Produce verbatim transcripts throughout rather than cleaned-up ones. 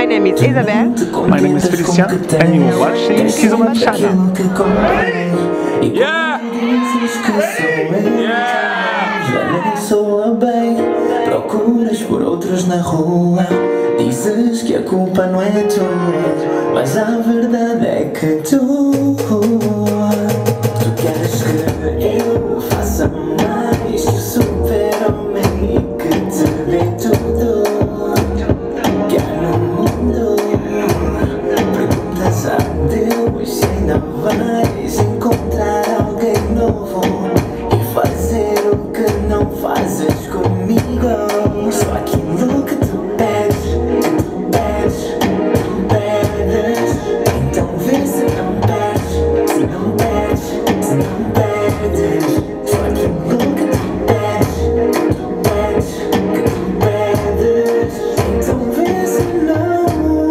name is Isabelle. My name is Felicien, and you're watching Kizomba Channel. Yeah! Já nem soa bem, procuras por outros na rua. Dizes que a culpa não é tua, mas a verdade é que tu Tu queres que eu faça mais que o super-homem e que te dê tudo que há no mundo. Perguntas a Deus se ainda vais encontrar alguém novo e fazer o que não fazes comigo. Só aquilo que tu pedes, que tu pedes, que tu pedes. Então vê se não pedes, se não pedes, se não pedes. Só aquilo que tu pedes, que tu pedes, que tu pedes. Então vê se não.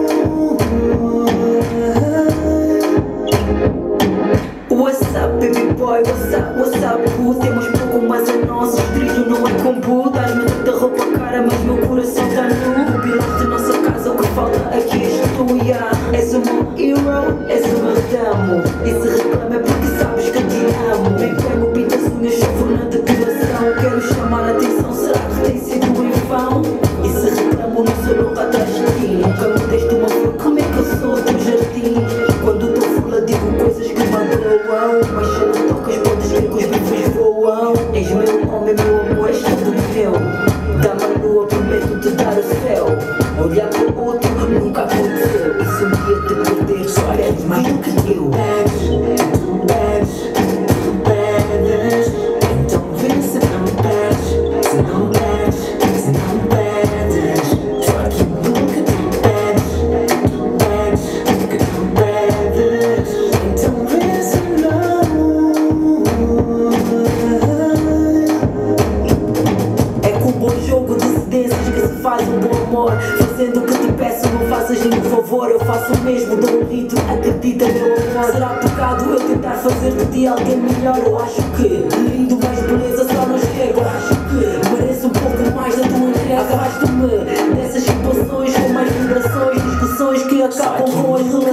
What's up, baby boy? What's up, what's up, boo? Temos pouco, mas o nosso trilho não é combo. Dás-me tanta roupa cara, mas meu coração tá nu. O piloto de nossa casa, o que falta aqui és tu, yeah. És o meu hero, és o meu damo. E se reclama é porque sabes que te amo. Bem pego, pinto as unhas, sofro na depilação. Quero chamar a atenção, será que tem sido em vão? E se reclamo, não sou louca atrás de ti. Nunca me deste uma flor, como é que eu sou do teu jardim? Quando tô fula digo coisas que magoam, mas se não tocas podes ver que os bifes voam. És meu homem, meu amor, és tudo meu. Dá-me a lua, prometo te dar o céu. Olhar para o outro nunca aconteceu. E se um dia te perder, só queres mais do que eu. Pedes, tu pedes, tu pedes. Então vê se não pedes, se não pedes, se não pedes. Só aquilo que tu pedes, tu pedes, que tu pedes. Então vê se não. É com um bom jogo de cedências que se faz um bom amor. Fazendo o que te peço, não faças nenhum favor. Eu faço o mesmo, dou um rito, acredita meu amor. Será pecado eu tentar fazer de ti alguém melhor? Eu acho que lindo, mais beleza só não chega. Eu acho que mereço um pouco mais da tua entrega. Afasto-me dessas situações com mais vibrações, discussões que acabam com as relações.